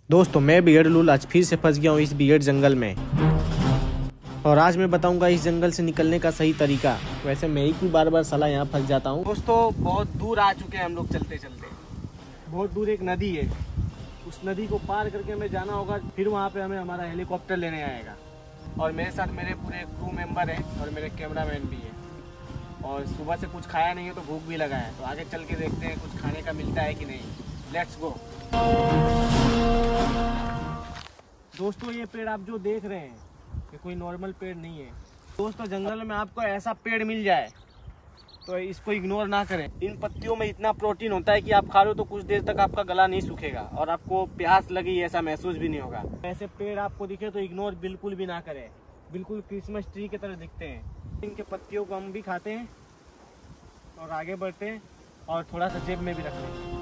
दोस्तों मैं beard lol आज फिर से फंस गया हूँ इस बियर्ड जंगल में, और आज मैं बताऊंगा इस जंगल से निकलने का सही तरीका। वैसे मैं ही क्यों बार बार साला यहाँ फंस जाता हूँ। दोस्तों बहुत दूर आ चुके हैं हम लोग, चलते चलते बहुत दूर एक नदी है, उस नदी को पार करके हमें जाना होगा। फिर वहाँ पे हमें हमारा हेलीकॉप्टर लेने आएगा, और मेरे साथ मेरे पूरे क्रू मेंबर हैं और मेरे कैमरामैन भी है। और सुबह से कुछ खाया नहीं है तो भूख भी लगा है, तो आगे चल के देखते हैं कुछ खाने का मिलता है कि नहीं। Let's go. दोस्तों ये पेड़ आप जो देख रहे हैं ये कोई नॉर्मल पेड़ नहीं है। दोस्तों जंगल में आपको ऐसा पेड़ मिल जाए तो इसको इग्नोर ना करें। इन पत्तियों में इतना प्रोटीन होता है कि आप खा लो तो कुछ देर तक आपका गला नहीं सूखेगा और आपको प्यास लगी ऐसा महसूस भी नहीं होगा। ऐसे पेड़ आपको दिखे तो इग्नोर बिल्कुल भी ना करें, बिल्कुल क्रिसमस ट्री की तरह दिखते हैं। इनके पत्तियों को हम भी खाते हैं और आगे बढ़ते हैं और थोड़ा सा जेब में भी रखते हैं।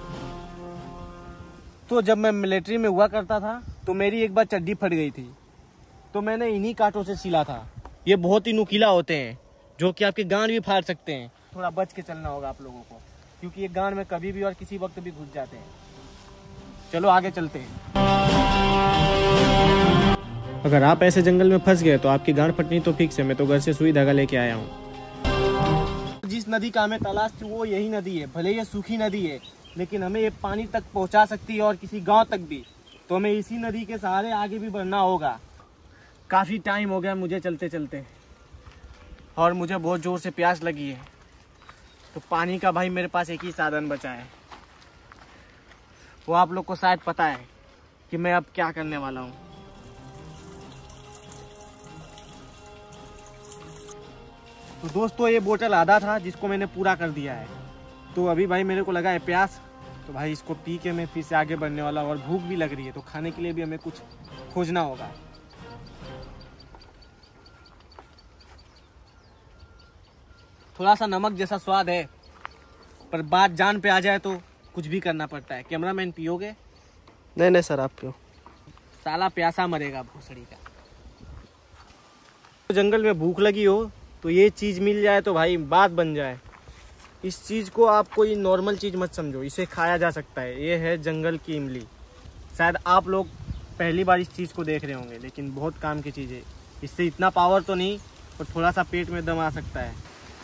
तो जब मैं मिलिट्री में हुआ करता था तो मेरी एक बार चड्डी फट गई थी, तो मैंने इन्हीं कांटों से सिला था। ये बहुत ही नुकीला होते हैं जो कि आपके गांड भी फाड़ सकते हैं। थोड़ा बच के चलना होगा आप लोगों को, क्योंकि ये गांड में कभी भी और किसी वक्त भी घुस जाते हैं। चलो आगे चलते हैं। अगर आप ऐसे जंगल में फंस गए तो आपकी गांड फटनी तो फिक्स है। मैं तो घर से सुई धागा लेके आया हूँ। जिस नदी का हमें तलाश थी वो यही नदी है। भले ये सूखी नदी है लेकिन हमें ये पानी तक पहुँचा सकती है और किसी गाँव तक भी। तो हमें इसी नदी के सहारे आगे भी बढ़ना होगा। काफ़ी टाइम हो गया मुझे चलते चलते और मुझे बहुत ज़ोर से प्यास लगी है। तो पानी का भाई मेरे पास एक ही साधन बचा है, वो आप लोग को शायद पता है कि मैं अब क्या करने वाला हूँ। तो दोस्तों ये बोतल आधा था जिसको मैंने पूरा कर दिया है। तो अभी भाई मेरे को लगा है प्यास, तो भाई इसको पी के मैं फिर से आगे बढ़ने वाला हूँ। और भूख भी लग रही है तो खाने के लिए भी हमें कुछ खोजना होगा। थोड़ा सा नमक जैसा स्वाद है, पर बात जान पे आ जाए तो कुछ भी करना पड़ता है। कैमरामैन पियोगे? नहीं सर आप पियो। साला प्यासा मरेगा भोसड़ी का। तो जंगल में भूख लगी हो तो ये चीज़ मिल जाए तो भाई बात बन जाए। इस चीज़ को आप कोई नॉर्मल चीज़ मत समझो, इसे खाया जा सकता है। ये है जंगल की इमली। शायद आप लोग पहली बार इस चीज़ को देख रहे होंगे, लेकिन बहुत काम की चीज़ है। इससे इतना पावर तो नहीं, पर थोड़ा सा पेट में दम आ सकता है।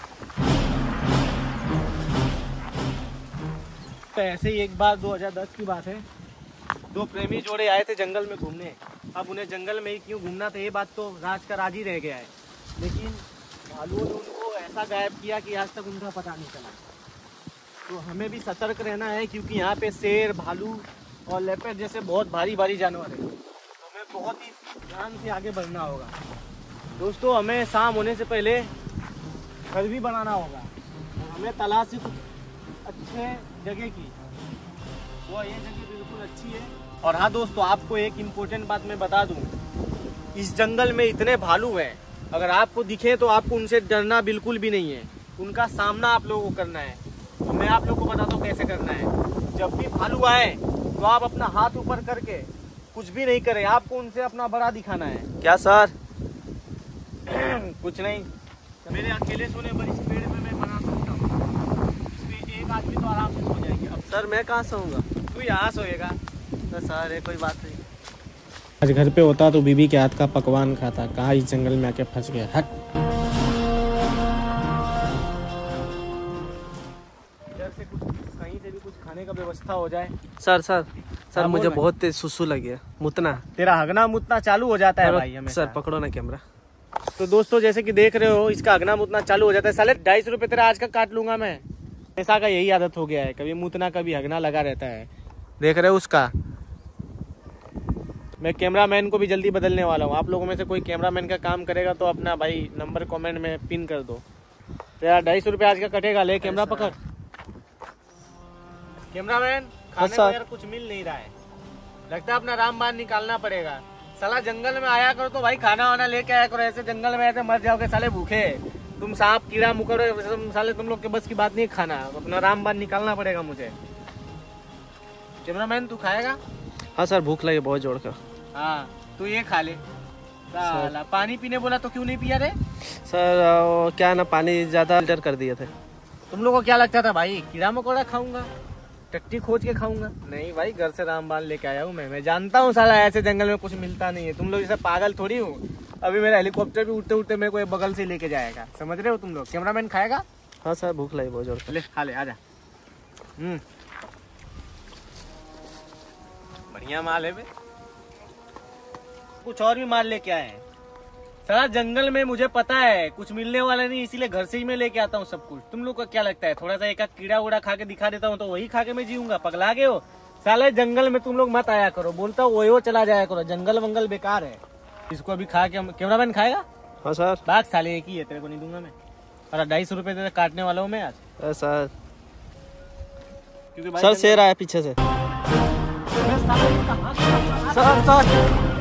तो ऐसे ही एक बार 2010 की बात है, दो प्रेमी जोड़े आए थे जंगल में घूमने। अब उन्हें जंगल में ही क्यों घूमना था ये बात तो राज का राज ही रह गया है, लेकिन भालुओं ने उनको ऐसा गायब किया कि आज तक उनका पता नहीं चला। तो हमें भी सतर्क रहना है, क्योंकि यहाँ पे शेर, भालू और लेपर्ड जैसे बहुत भारी भारी जानवर हैं। तो हमें बहुत ही ध्यान से आगे बढ़ना होगा। दोस्तों हमें शाम होने से पहले घर भी बनाना होगा और हमें तलाश से कुछ अच्छे जगह की। वो ये जगह बिल्कुल अच्छी है। और हाँ दोस्तों आपको एक इम्पोर्टेंट बात मैं बता दूं, इस जंगल में इतने भालू हैं, अगर आपको दिखे तो आपको उनसे डरना बिल्कुल भी नहीं है। उनका सामना आप लोगों को करना है। तो मैं आप लोगों को बताता हूँ कैसे करना है। जब भी भालू आए तो आप अपना हाथ ऊपर करके कुछ भी नहीं करें, आपको उनसे अपना बड़ा दिखाना है। क्या सर? कुछ नहीं, मेरे अकेले सोने पर इस पेड़ में मैं बना सकता हूँ। इसमें एक आदमी तो आराम से सो जाएगी। अब सर मैं कहाँ सोऊंगा? तू यहाँ सोएगा। तो सर ये कोई बात नहीं। आज घर पे होता तो बीबी के हाथ का पकवान खाता। कहाँ इस जंगल में आके फंस गया। हट। इधर से कुछ कहीं से भी कुछ खाने का व्यवस्था हो जाए। सर मुझे बहुत तेज सुसु लगी है, मुतना। तेरा हगना मुतना चालू हो जाता है भाई हमें। सर पकड़ो ना कैमरा। तो दोस्तों जैसे कि देख रहे हो इसका हगना मुतना चालू हो जाता है। साले 250 रुपये तेरा आज का काट लूंगा मैं। ऐसा का यही आदत हो गया है, कभी मुतना कभी हगना लगा रहता है। देख रहे हो उसका। मैं कैमरामैन को भी जल्दी बदलने वाला हूँ। आप लोगों में से कोई कैमरामैन का काम करेगा तो अपना भाई नंबर कमेंट में पिन कर दो। तेरा 250 रुपये आज का कटेगा। ले कैमरा पकड़। कैमरामैन खाने को यार कुछ मिल नहीं रहा है, लगता है अपना रामबाण निकालना पड़ेगा। साला जंगल में आया करो तो भाई खाना वाना लेके आया करो। ऐसे जंगल में ऐसे मर जाओगे साले भूखे। तुम सांप कीड़ा मुकड़े साले तुम लोग के बस की बात नहीं खाना। अपना रामबाण निकालना पड़ेगा मुझे। कैमरामैन तू खाएगा? हाँ सर भूख लगी बहुत जोर का। हाँ तू ये खा ले। साला पानी पीने बोला तो क्यों नहीं पिया रे? सर क्या ना पानी ज्यादा फिल्टर कर दिए थे। तुम लोगों को क्या लगता था भाई कीड़ा मकोड़ा खाऊंगा? टट्टी खोज के खाऊंगा? नहीं भाई, घर से रामबाण लेके आया हूँ मैं जानता हूँ साला ऐसे जंगल में कुछ मिलता नहीं है। तुम लोग जैसे पागल थोड़ी हो। अभी मेरा हेलीकॉप्टर भी उड़ते उड़ते मेरे को एक बगल से लेके जाएगा, समझ रहे हो तुम लोग? कैमरामैन खाएगा? हाँ सर, भूख लगी बहुत जोर से। ले खा ले, आजा। बढ़िया माल है बे। कुछ और भी माल लेके आए हैं। सारा जंगल में मुझे पता है कुछ मिलने वाला नहीं, इसीलिए घर से ही मैं लेके आता हूँ सब कुछ। तुम लोग को क्या लगता है थोड़ा सा एक कीड़ा उड़ा खा के दिखा देता हूँ तो वही खा के मैं जीऊंगा? पगला गए हो साले। जंगल में तुम लोग मत आया करो, बोलता हूँ वो चला जाया करो। जंगल वंगल बेकार है। इसको अभी खा के कैमरामैन खाएगा? हाँ सर। बाग साले एक ही है, तेरे को नहीं दूंगा मैं। और 250 रुपए दे काटने वाला हूँ मैं आज। सर क्योंकि सर शेर आया पीछे से। सर